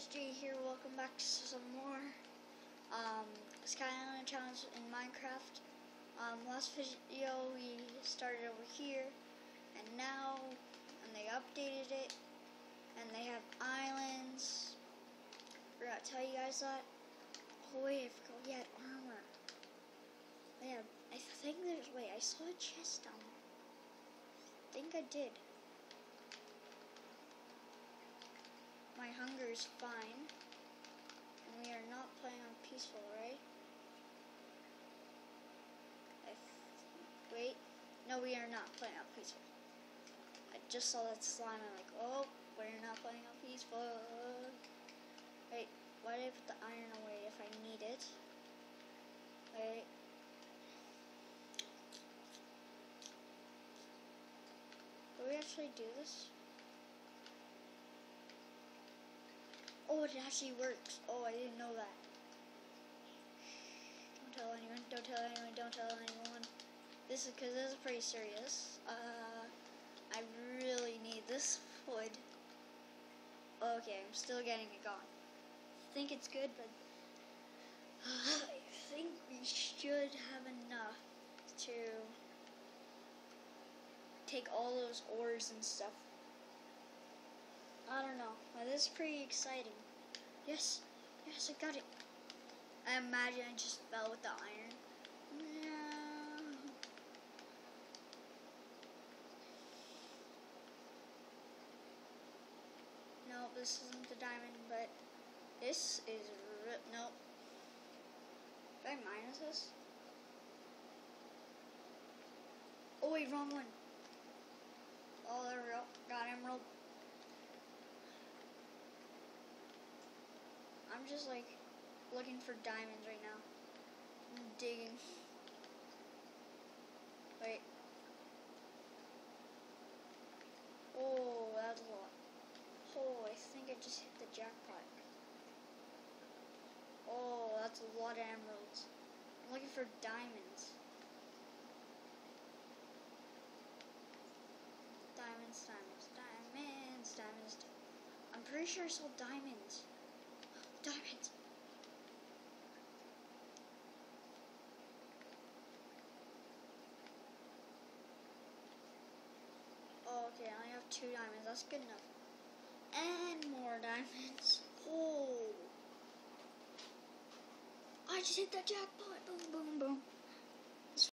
guys, Jay here. Welcome back to some more Sky Island Challenge in Minecraft. Last video we started over here, and now they updated it, and they have islands. Forgot to tell you guys that. Oh wait, I forgot we had armor. Yeah, I think there's. Wait, I saw a chest down there. I think I did. My hunger is fine, and we are not playing on peaceful, right? Wait, no, we are not playing on peaceful. I just saw that slime, I'm like, oh, we're not playing on peaceful. Wait, why did I put the iron away if I need it? Wait. Do we actually do this? Oh, it actually works. Oh, I didn't know that. Don't tell anyone, don't tell anyone, don't tell anyone. This is because this is pretty serious. I really need this wood. Okay, I'm still getting it gone. I think it's good, but I think we should have enough to take all those ores and stuff. I don't know. Well, this is pretty exciting. Yes, I got it. I imagine I just fell with the iron. No. No, this isn't the diamond, but this is nope. Did I minus this? Oh wait, wrong one. Oh, there we go. Got emerald. I'm just like looking for diamonds right now. I'm digging. Wait. Oh, that's a lot. Oh, I think I just hit the jackpot. Oh, that's a lot of emeralds. I'm looking for diamonds. Diamonds. I'm pretty sure I saw diamonds. Diamonds. Oh, okay, I only have 2 diamonds. That's good enough. And more diamonds. Oh. I just hit that jackpot. Boom, boom, boom.